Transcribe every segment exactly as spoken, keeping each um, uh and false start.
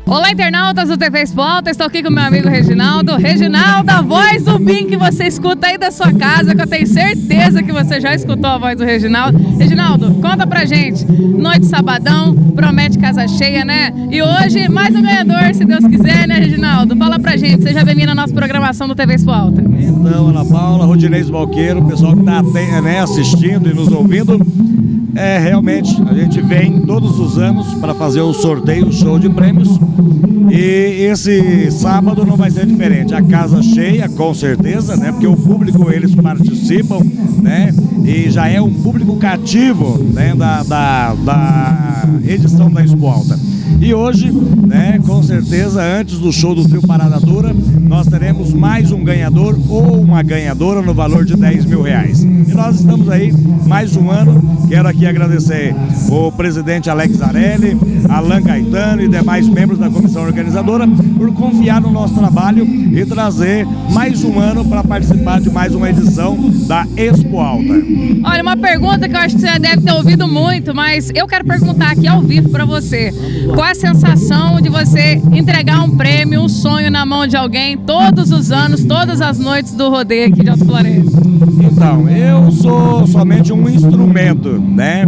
Olá, internautas do T V Expo Alta, estou aqui com meu amigo Reginaldo. Reginaldo, a voz do B I M que você escuta aí da sua casa, que eu tenho certeza que você já escutou a voz do Reginaldo. Reginaldo, conta pra gente, noite sabadão, promete casa cheia, né? E hoje, mais um ganhador, se Deus quiser, né, Reginaldo? Fala pra gente, seja bem-vindo na nossa programação do T V Expo Alta. Então, Ana Paula, Rodinês Balqueiro, o pessoal que está né, assistindo e nos ouvindo, é realmente, a gente vem todos os anos para fazer o sorteio, o show de prêmios, e esse sábado não vai ser diferente. A casa cheia, com certeza, né? Porque o público, eles participam, né? E já é um público cativo, né? Da, da, da edição da Expo Alta. E hoje, né, com certeza, antes do show do Trio Parada Dura, nós teremos mais um ganhador ou uma ganhadora no valor de dez mil reais. E nós estamos aí mais um ano. Quero aqui agradecer o presidente Alex Arelli, Alan Caetano e demais membros da comissão organizadora por confiar no nosso trabalho e trazer mais um ano para participar de mais uma edição da Expo Alta. Olha, uma pergunta que eu acho que você deve ter ouvido muito, mas eu quero perguntar aqui ao vivo para você. Qual a sensação de você entregar um prêmio, um sonho na mão de alguém todos os anos, todas as noites do rodeio aqui de Alto Florencio? Então, eu sou somente um instrumento, né?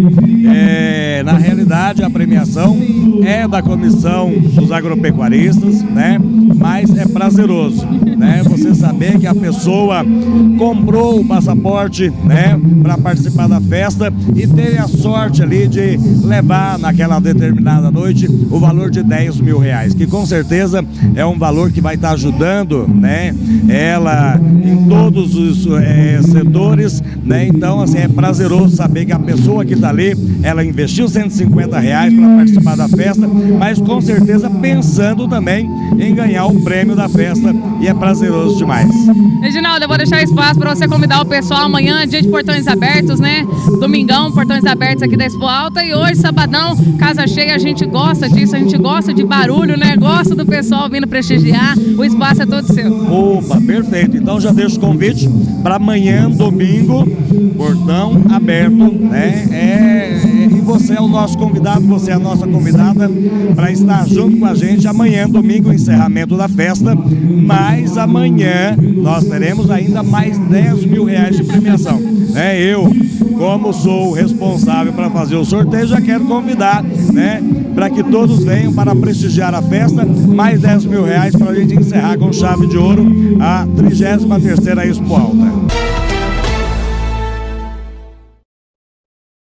É, na realidade, a premiação é da comissão dos agropecuaristas, né? Mas é prazeroso, né? Você saber que a pessoa comprou o passaporte, né? Para participar da festa e teve a sorte ali de levar naquela determinada noite o valor de dez mil reais, que com certeza é um valor que vai estar ajudando, né? Ela em todos os é, setores, né? Então, assim, é prazeroso saber que a pessoa que está ali, ela investiu cento e cinquenta reais para participar da festa, mas com certeza pensando também em ganhar o prêmio da festa, e é prazeroso demais. Reginaldo, eu vou deixar espaço para você convidar o pessoal amanhã, dia de portões abertos, né? Domingão, portões abertos aqui da Expo Alta, e hoje, sabadão, casa cheia, a gente gosta disso, a gente gosta de barulho, né? Gosta do pessoal vindo prestigiar, o espaço é todo seu. Opa, perfeito. Então já deixo o convite para amanhã, domingo, portão aberto, né? É, e você é o nosso convidado, você é a nossa convidada para estar junto com a gente amanhã, domingo, encerramento da festa, mas amanhã nós teremos ainda mais dez mil reais de premiação. É, eu, como sou o responsável para fazer o sorteio, já quero convidar, né, para que todos venham para prestigiar a festa, mais dez mil reais para a gente encerrar com chave de ouro a trigésima terceira Expo Alta.